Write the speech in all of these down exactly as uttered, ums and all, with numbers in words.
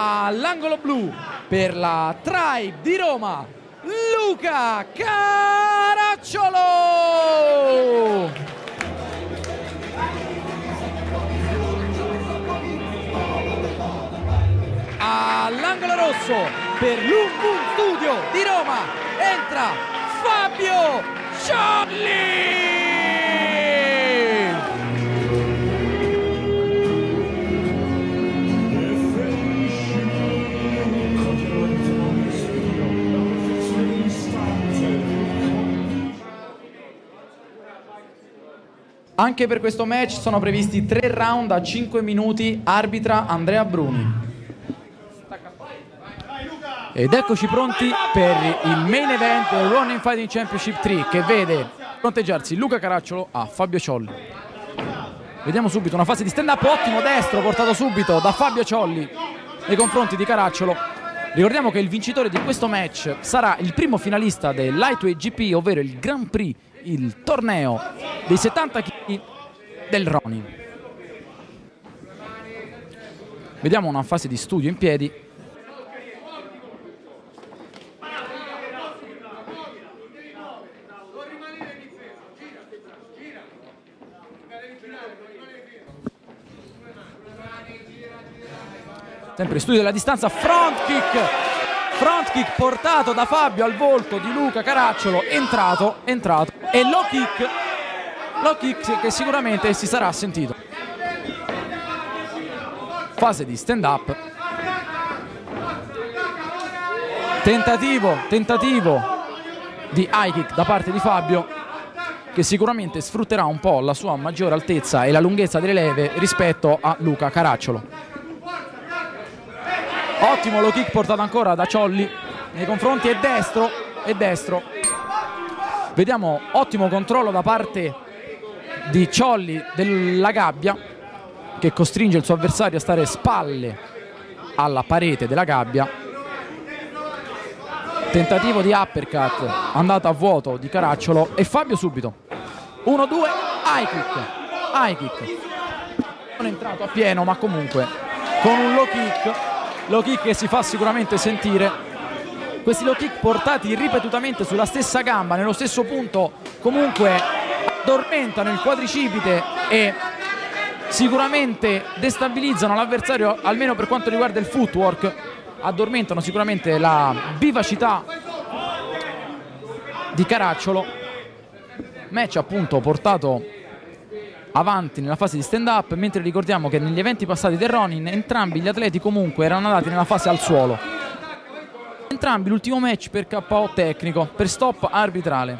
all'angolo blu per la Tribe di Roma, Luca Caracciolo. All'angolo rosso per l'Umbun Studio di Roma entra Fabio Ciolli. Anche per questo match sono previsti tre round a cinque minuti, arbitra Andrea Bruni. Ed eccoci pronti per il main event del Running Fighting Championship tre, che vede fronteggiarsi Luca Caracciolo a Fabio Ciolli. Vediamo subito una fase di stand up, ottimo destro portato subito da Fabio Ciolli nei confronti di Caracciolo. Ricordiamo che il vincitore di questo match sarà il primo finalista del Lightweight G P, ovvero il Grand Prix, il torneo dei settanta chili del Ronin. Vediamo una fase di studio in piedi. Sempre studio della distanza, front kick, front kick portato da Fabio al volto di Luca Caracciolo, entrato, entrato, e low kick, low kick che sicuramente si sarà sentito. Fase di stand up, tentativo, tentativo di high kick da parte di Fabio, che sicuramente sfrutterà un po' la sua maggiore altezza e la lunghezza delle leve rispetto a Luca Caracciolo. Ottimo low kick portato ancora da Ciolli nei confronti, e destro, e destro. Vediamo ottimo controllo da parte di Ciolli della gabbia, che costringe il suo avversario a stare spalle alla parete della gabbia. Tentativo di uppercut andato a vuoto di Caracciolo, e Fabio subito uno due, high kick, high kick. Non è entrato a pieno, ma comunque con un low kick, low kick che si fa sicuramente sentire. Questi low kick portati ripetutamente sulla stessa gamba, nello stesso punto, comunque addormentano il quadricipite e sicuramente destabilizzano l'avversario, almeno per quanto riguarda il footwork. Addormentano sicuramente la vivacità di Caracciolo. Match appunto portato avanti nella fase di stand up, mentre ricordiamo che negli eventi passati del Ronin entrambi gli atleti comunque erano andati nella fase al suolo. Entrambi l'ultimo match per K O tecnico, per stop arbitrale.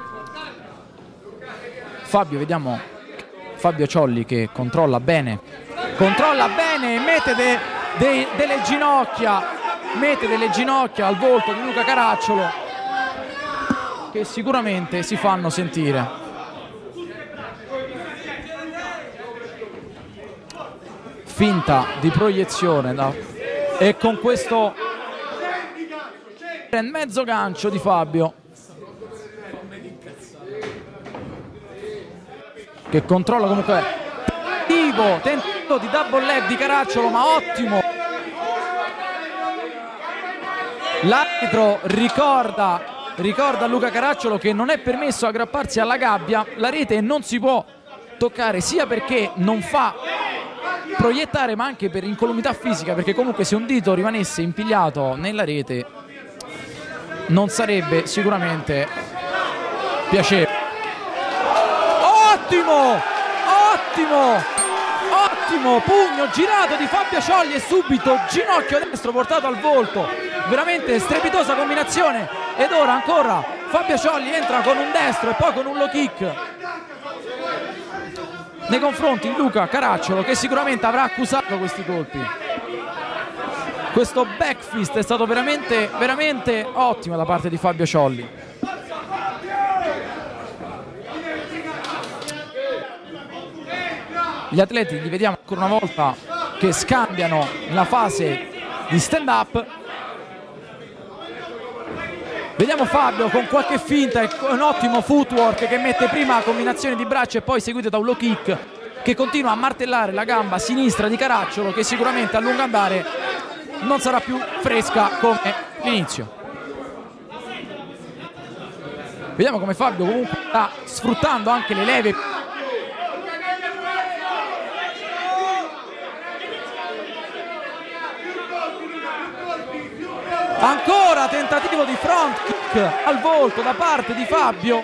Fabio, vediamo Fabio Ciolli che controlla bene, controlla bene e mette de, de, delle ginocchia, mette delle ginocchia al volto di Luca Caracciolo, che sicuramente si fanno sentire. Finta di proiezione da... e con questo mezzo gancio di Fabio, che controlla comunque. Tentativo, tentativo di double leg di Caracciolo, ma ottimo. L'arbitro ricorda, ricorda a Luca Caracciolo che non è permesso aggrapparsi alla gabbia, la rete non si può toccare, sia perché non fa proiettare, ma anche per incolumità fisica, perché comunque se un dito rimanesse impigliato nella rete non sarebbe sicuramente piacevole. Ottimo, ottimo, ottimo pugno girato di Fabio Ciolli, e subito ginocchio destro portato al volto, veramente strepitosa combinazione. Ed ora ancora Fabio Ciolli entra con un destro e poi con un low kick nei confronti di Luca Caracciolo, che sicuramente avrà accusato questi colpi. Questo back fist è stato veramente, veramente ottimo da parte di Fabio Ciolli. Gli atleti li vediamo ancora una volta che scambiano nella fase di stand up. Vediamo Fabio con qualche finta e un ottimo footwork che mette prima combinazione di braccia e poi seguito da un low kick che continua a martellare la gamba sinistra di Caracciolo, che sicuramente a lungo andare non sarà più fresca come l'inizio. Vediamo come Fabio comunque sta sfruttando anche le leve. Ancora tentativo di front kick al volto da parte di Fabio,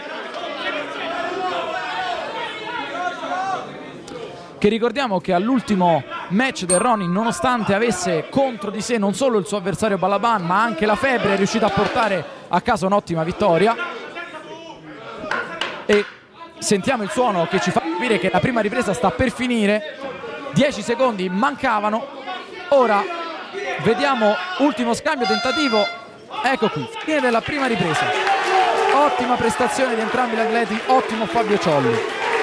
che ricordiamo che all'ultimo match del Ronin, nonostante avesse contro di sé non solo il suo avversario Balaban ma anche la febbre, è riuscito a portare a casa un'ottima vittoria. E sentiamo il suono che ci fa capire che la prima ripresa sta per finire, dieci secondi mancavano. Ora vediamo ultimo scambio, tentativo, ecco qui, fine della prima ripresa. Ottima prestazione di entrambi gli atleti, ottimo Fabio Ciolli.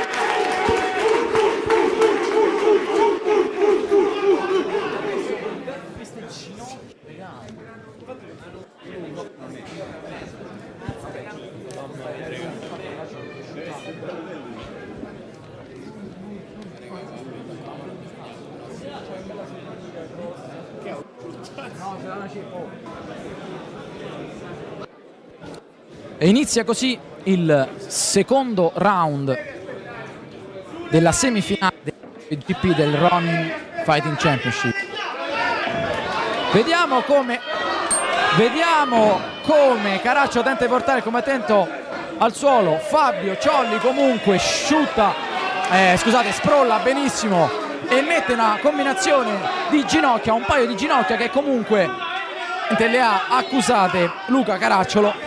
E inizia così il secondo round della semifinale del G P del Ronin Fighting Championship. Vediamo come vediamo come Caracciolo tenta di portare il combattente al suolo. Fabio Ciolli comunque sciutta, eh, scusate, sprolla benissimo e mette una combinazione di ginocchia, un paio di ginocchia che comunque le ha accusate Luca Caracciolo.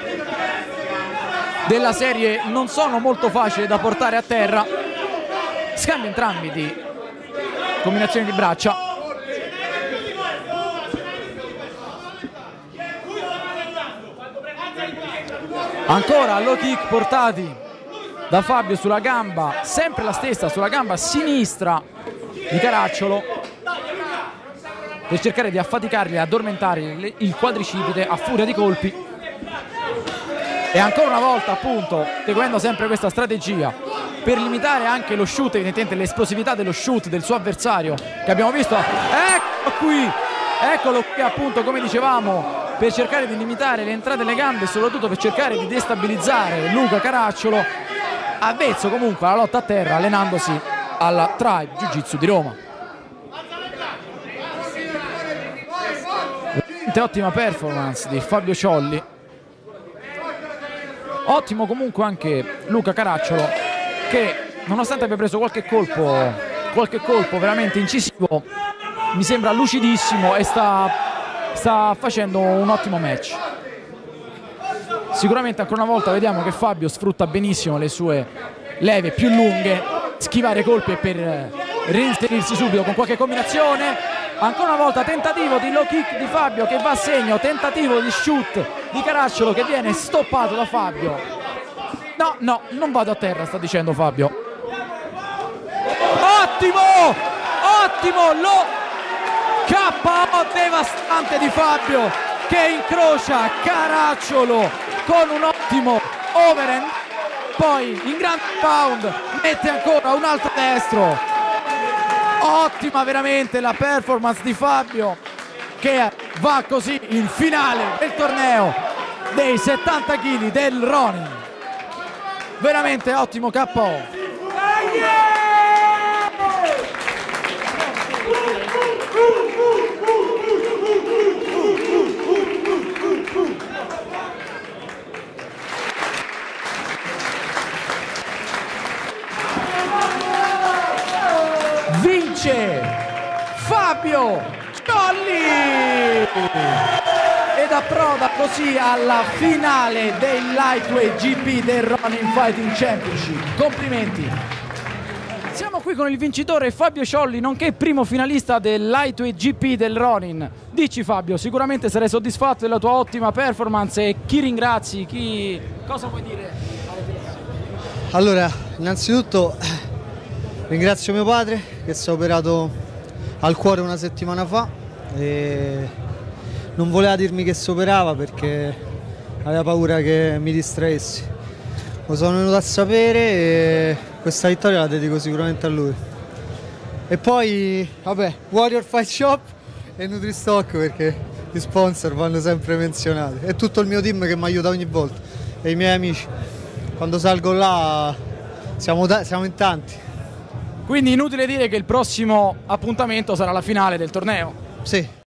Della serie non sono molto facili da portare a terra. Scambio entrambi di combinazioni di braccia. Ancora low kick portati da Fabio sulla gamba, sempre la stessa, sulla gamba sinistra di Caracciolo, per cercare di affaticarli e addormentare il quadricipite a furia di colpi. E ancora una volta, appunto, seguendo sempre questa strategia per limitare anche lo shoot, evidentemente l'esplosività dello shoot del suo avversario che abbiamo visto. Eccolo qui, eccolo qui appunto, come dicevamo, per cercare di limitare le entrate delle gambe e soprattutto per cercare di destabilizzare Luca Caracciolo, avvezzo comunque alla lotta a terra, allenandosi alla Tribe Jiu Jitsu di Roma. Veramente ottima performance di Fabio Ciolli. Ottimo comunque anche Luca Caracciolo, che nonostante abbia preso qualche colpo, qualche colpo veramente incisivo, mi sembra lucidissimo e sta, sta facendo un ottimo match. Sicuramente ancora una volta vediamo che Fabio sfrutta benissimo le sue leve più lunghe, schivare colpi per reinserirsi subito con qualche combinazione. Ancora una volta tentativo di low kick di Fabio che va a segno, tentativo di shoot di Caracciolo che viene stoppato da Fabio. No, no, non vado a terra, sta dicendo Fabio. Ottimo! Ottimo! Lo K O devastante di Fabio che incrocia Caracciolo con un ottimo overhand. Poi in grand pound mette ancora un altro destro. Ottima veramente la performance di Fabio, che va così in finale del torneo dei settanta chili del Ronin. Veramente ottimo K O. Vince Fabio Ciolli ed approda così alla finale del Lightweight G P del Ronin Fighting Championship. Complimenti. Siamo qui con il vincitore Fabio Ciolli, nonché primo finalista del Lightweight G P del Ronin. Dici Fabio, sicuramente sarai soddisfatto della tua ottima performance e chi ringrazi? Chi... Cosa vuoi dire? Allora, innanzitutto ringrazio mio padre che si è operato al cuore una settimana fa e non voleva dirmi che si operava perché aveva paura che mi distraessi. Lo sono venuto a sapere e questa vittoria la dedico sicuramente a lui. E poi, vabbè, Warrior Fight Shop e Nutristock, perché gli sponsor vanno sempre menzionati. È tutto il mio team che mi aiuta ogni volta e i miei amici. Quando salgo là siamo, siamo in tanti. Quindi inutile dire che il prossimo appuntamento sarà la finale del torneo. Sì.